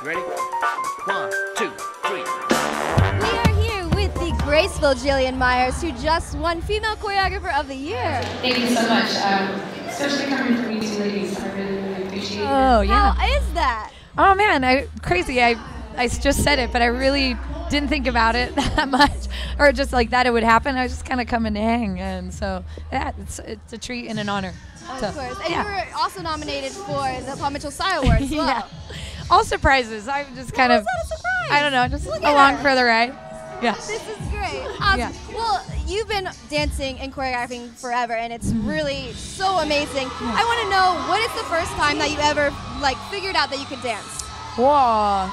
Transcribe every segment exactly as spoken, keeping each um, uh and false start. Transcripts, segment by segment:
Ready? One, two, three. We are here with the graceful Jillian Myers, who just won Female Choreographer of the Year. Thank you so much. Um, especially coming from you two ladies. I really, really appreciate it. Oh, yeah. How is that? Oh, man, I crazy. I, I just said it, but I really didn't think about it that much, or just like that it would happen. I was just kind of coming to hang, and so, yeah, it's, it's a treat and an honor. Of so, course. And yeah. you were also nominated for the Paul Mitchell Sci Award as well. Yeah. All surprises. I'm just kind How of, is that a surprise? I don't know, just Look at along her. for the ride. Yeah. This is great. Awesome. Yeah. Well, you've been dancing and choreographing forever, and it's really so amazing. I want to know, what is the first time that you ever like figured out that you could dance? Whoa.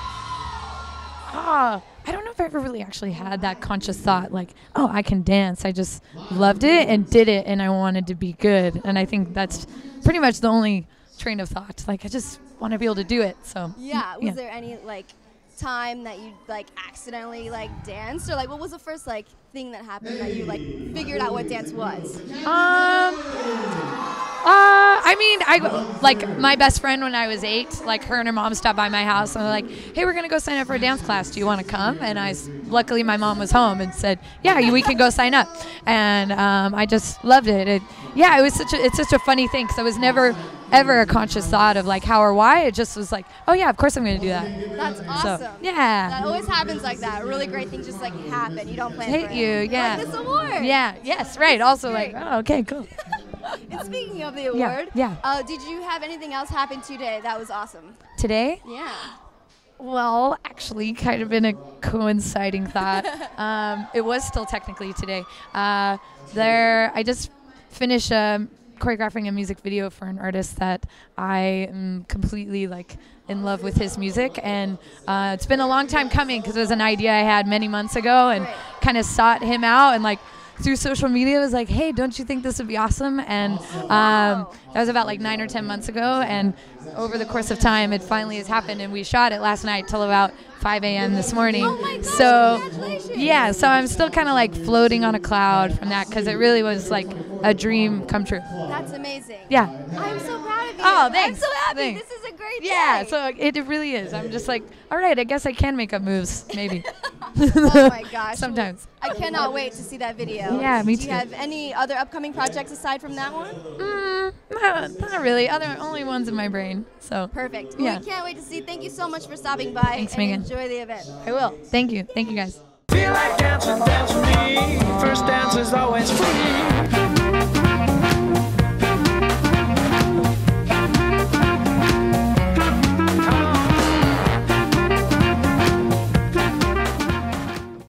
Ah, I don't know if I ever really actually had that conscious thought, like, oh, I can dance. I just loved it and did it, and I wanted to be good. And I think that's pretty much the only train of thought. Like, I just want to be able to do it. So Yeah. Was yeah. there any like time that you like accidentally like danced, or like what was the first like thing that happened that you like figured out what dance was? Um. Uh, I mean, I like my best friend when I was eight. Like her and her mom stopped by my house and they're like, "Hey, we're gonna go sign up for a dance class. Do you want to come?" And I, s- luckily, my mom was home and said, "Yeah, you- we can go sign up." And um, I just loved it. it. Yeah, it was such a it's such a funny thing because I was never ever a conscious thought of like how or why. It just was like, "Oh yeah, of course I'm gonna do that." That's awesome. So, yeah. That always happens like that. Really great things just like happen. You don't plan Hate for you, it. yeah. Like this award. Yeah. Yes. Right. Also, like, great. oh, okay, cool. And speaking of the Yeah, award, yeah. Uh, did you have anything else happen today that was awesome? Today. Yeah. Well, actually, kind of in a coinciding thought, um, it was still technically today. Uh, there, I just finished um, choreographing a music video for an artist that I am completely like in love with his music, and uh, it's been a long time coming because it was an idea I had many months ago, and Right. kind of sought him out and like. Through social media, was like, hey, don't you think this would be awesome? And um, that was about like nine or ten months ago. And over the course of time, it finally has happened. And we shot it last night till about five a.m. this morning. Oh my gosh, so congratulations. yeah, so I'm still kind of like floating on a cloud from that because it really was like a dream come true. That's amazing. Yeah. I'm so proud of you. Oh, thanks. I'm so happy. Thanks. This is a great Yeah, day. so it, it really is. I'm just like, all right, I guess I can make up moves, maybe. Oh my gosh. Sometimes. I cannot wait to see that video. Yeah, me Do you too. have any other upcoming projects aside from that one? Mm, not, not really. Other only ones in my brain. So Perfect. Yeah. We can't wait to see. Thank you so much for stopping by Thanks, and Megan. enjoy the event. I will. Thank you. Thank you, guys. Feel like dancing, dance with me. First dance is always free.